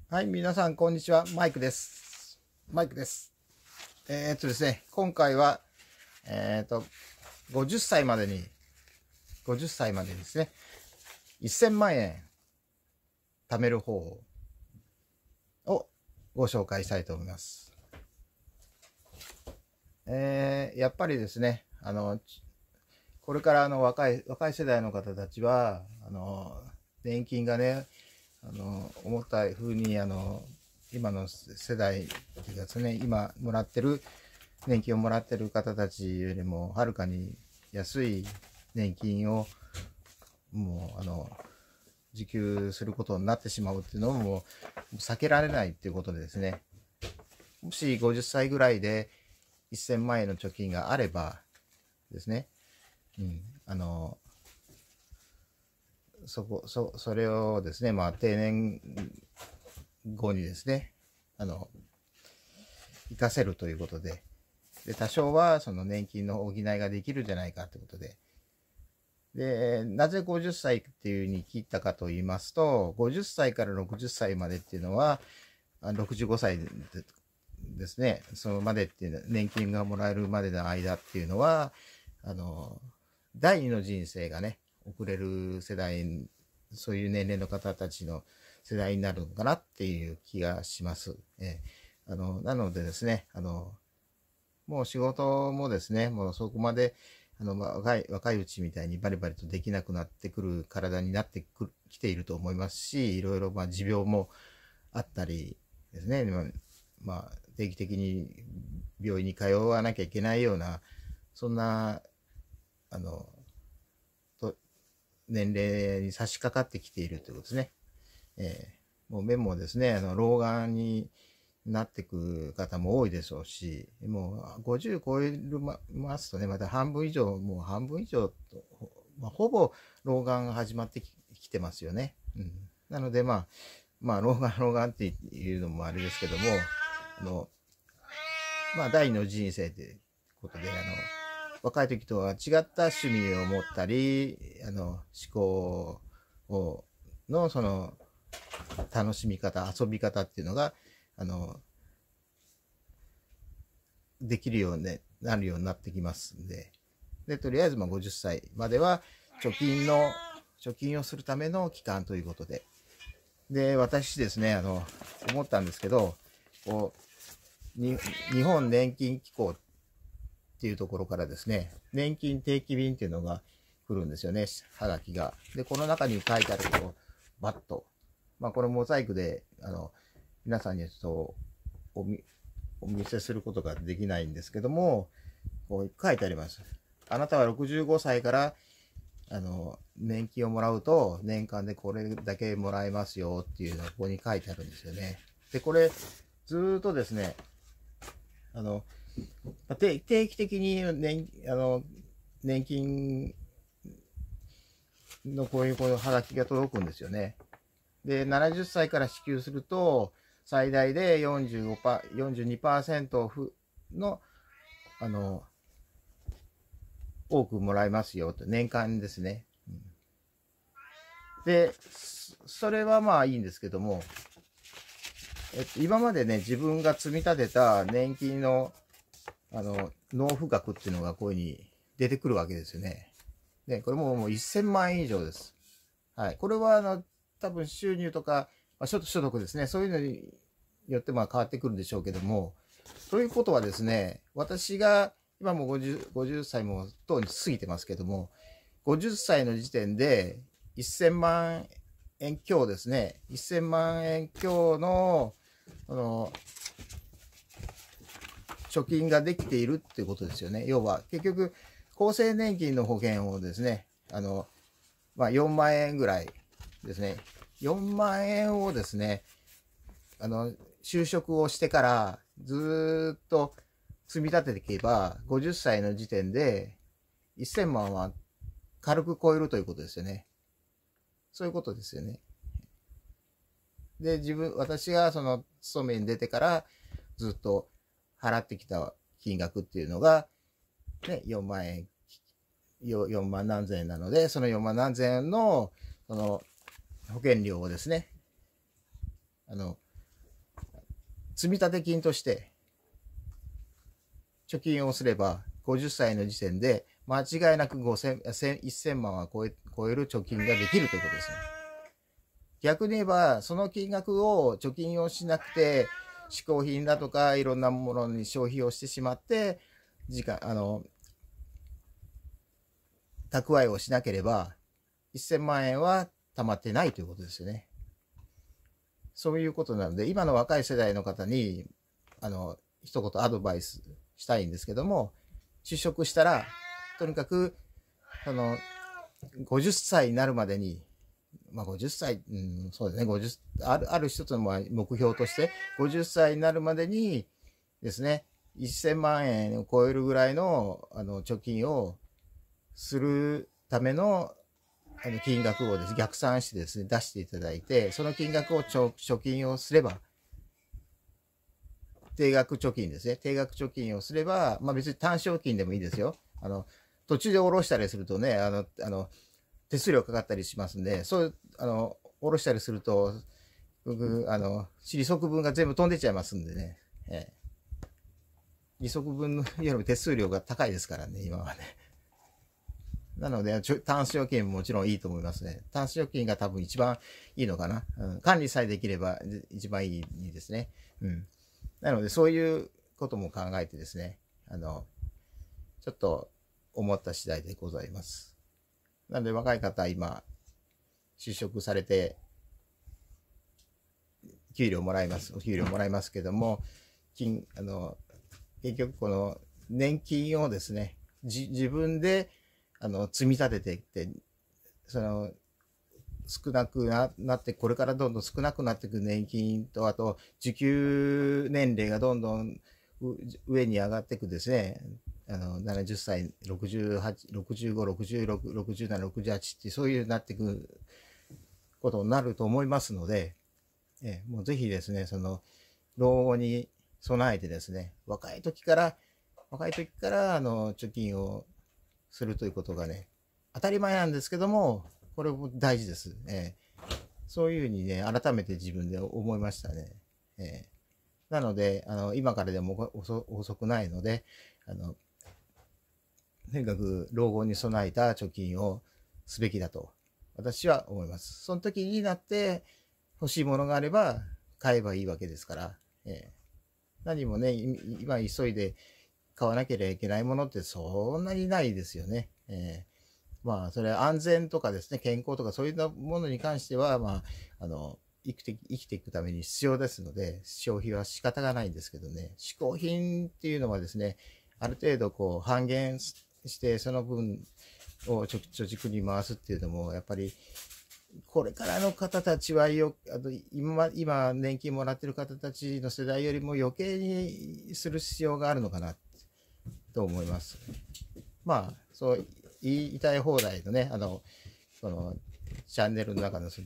はい、皆さん、こんにちは。マイクです。マイクです。ですね、今回は、50歳までに、50歳までですね、1000万円貯める方法をご紹介したいと思います。やっぱりですね、これから若い世代の方たちは、年金がね、思った風に、今の世代ですね、今もらってる、年金をもらってる方たちよりも、はるかに安い年金を、もう、受給することになってしまうっていうのも、避けられないっていうことでですね、もし50歳ぐらいで1000万円の貯金があればですね、それをですね、定年後にですね、活かせるということで、多少はその年金の補いができるんじゃないかということで、なぜ50歳っていうふうに切ったかと言いますと、50歳から60歳までっていうのは、65歳ですね、そのまでっていうのは、年金がもらえるまでの間っていうのは、第二の人生がね、遅れる世代、そういう年齢の方たちの世代になるのかなっていう気がします。なのでですね、もう仕事もですね、もうそこまで、若いうちみたいにバリバリとできなくなってくる体になってきていると思いますし、いろいろ持病もあったりですね、定期的に病院に通わなきゃいけないような、そんな、あの、年齢に差し掛かってきているということですね。もう目もですね、老眼になってく方も多いでしょうし、もう50超えますとね、また半分以上、もう半分以上と、ほぼ老眼が始まってきてますよね。なので、老眼っていうのもあれですけども、第二の人生ということで、若い時とは違った趣味を持ったり、思考のその楽しみ方、遊び方っていうのが、できるようになるようになってきますんで、とりあえず50歳までは貯金をするための期間ということで、私ですね、思ったんですけど、日本年金機構っていうところからですね、年金定期便っていうのが来るんですよね、はがきが。で、この中に書いてあると、バッと。これモザイクで、皆さんにちょっとお見せすることができないんですけども、こう書いてあります。あなたは65歳から、年金をもらうと、年間でこれだけもらえますよっていうのがここに書いてあるんですよね。で、これ、ずーっとですね、定期的に年金のこういうハガキが届くんですよね。で、70歳から支給すると、最大で42%オフの、多くもらえますよと、年間ですね。で、それはいいんですけども、今までね、自分が積み立てた年金の、納付額っていうのがこういうふうに出てくるわけですよね。で、これもう1000万円以上です。はい。これは、多分収入とか、所得ですね。そういうのによって変わってくるんでしょうけども、ということはですね、私が、今も50歳もとうに過ぎてますけども、50歳の時点で1000万円強ですね。1000万円強の、貯金ができているっていうことですよね。要は、結局、厚生年金の保険をですね、4万円ぐらいですね。4万円をですね、就職をしてからずっと積み立てていけば、50歳の時点で1000万は軽く超えるということですよね。そういうことですよね。で、私がその勤めに出てからずっと払ってきた金額っていうのが、ね、4万円、4万何千円なので、その4万何千円の、その保険料をですね、 積立金として貯金をすれば、50歳の時点で間違いなく1000万は超える貯金ができるということですね。逆に言えば、その金額を貯金をしなくて、嗜好品だとかいろんなものに消費をしてしまって、蓄えをしなければ、1000万円は貯まってないということですよね。そういうことなので、今の若い世代の方に、一言アドバイスしたいんですけども、就職したら、とにかく、50歳になるまでに、50歳、そうですね、ある一つの目標として、50歳になるまでにですね、1000万円を超えるぐらいの、貯金をするための、金額をですね、逆算してですね、出していただいて、その金額を貯金をすれば、定額貯金ですね。定額貯金をすれば、別に単償金でもいいですよ。途中で下ろしたりするとね、手数料かかったりしますんで、そういう、下ろしたりすると、利息分が全部飛んでっちゃいますんでね。利息分よりも手数料が高いですからね、今はね。なので、単償金ももちろんいいと思いますね。単償金が多分一番いいのかな。管理さえできれば一番いいですね。なので、そういうことも考えてですね、ちょっと思った次第でございます。なので、若い方、今、就職されて、お給料もらいますけども、結局この年金をですね、自分で、積み立てていって、少なくなって、これからどんどん少なくなっていく年金と、あと、受給年齢がどんどん上に上がっていくですね、70歳、68、65、66、67、68って、そういうなっていくことになると思いますので、もうぜひですね、老後に備えてですね、若い時から、貯金をするということがね、当たり前なんですけども、これも大事です。そういうふうにね、改めて自分で思いましたね。なので、今からでも遅くないので、とにかく老後に備えた貯金をすべきだと、私は思います。その時になって欲しいものがあれば買えばいいわけですから、何もね、今急いで買わなければいけないものってそんなにないですよね。それ安全とかですね、健康とかそういうものに関しては、生きていくために必要ですので、消費は仕方がないんですけどね、嗜好品っていうのはですね、ある程度こう半減して、その分を貯蓄に回すっていうのも、やっぱり、これからの方たちは今年金もらってる方たちの世代よりも余計にする必要があるのかなと思います。そう言いたい放題のね、このチャンネルの中の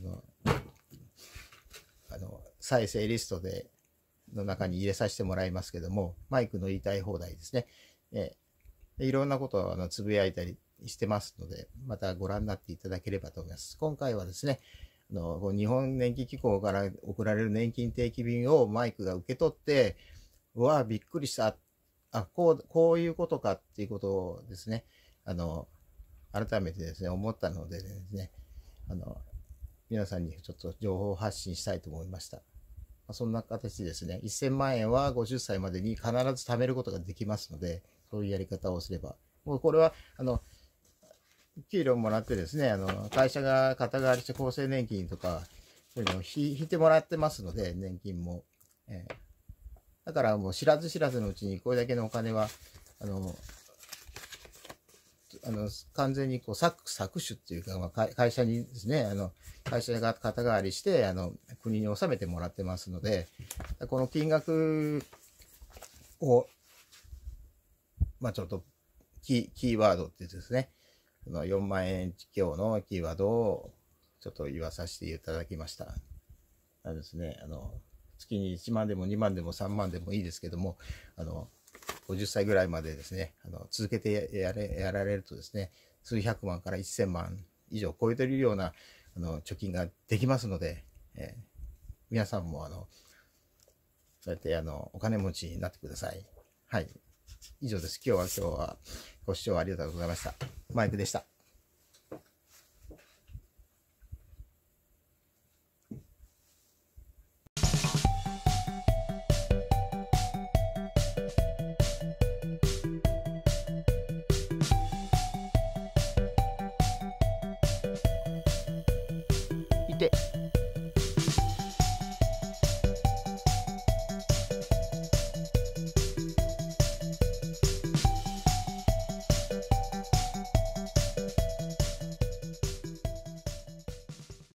再生リストの中に入れさせてもらいますけども、マイクの言いたい放題ですね。いろんなことをつぶやいたりしてますので、またご覧になっていただければと思います。今回はですね、日本年金機構から送られる年金定期便をマイクが受け取って、うわぁ、びっくりした。こういうことかっていうことをですね、改めてですね、思ったのでですね、皆さんにちょっと情報発信したいと思いました。そんな形でですね、1000万円は50歳までに必ず貯めることができますので、そういうやり方をすれば、もうこれは、給料もらってですね、会社が肩代わりして厚生年金とか、そういうのを引いてもらってますので、年金も。だからもう知らず知らずのうちにこれだけのお金は、完全にこう搾取っていうか、会社にですね、会社が肩代わりして、国に納めてもらってますので、この金額を、ちょっとキーワードってですね、4万円強のキーワードをちょっと言わさせていただきました。ですね、月に1万でも2万でも3万でもいいですけども、50歳ぐらいまでですね、続けてやられるとですね、数百万から1000万以上超えているような貯金ができますので、皆さんもそうやってお金持ちになってください。はい。以上です。今日はご視聴ありがとうございました。マイクでした。いて。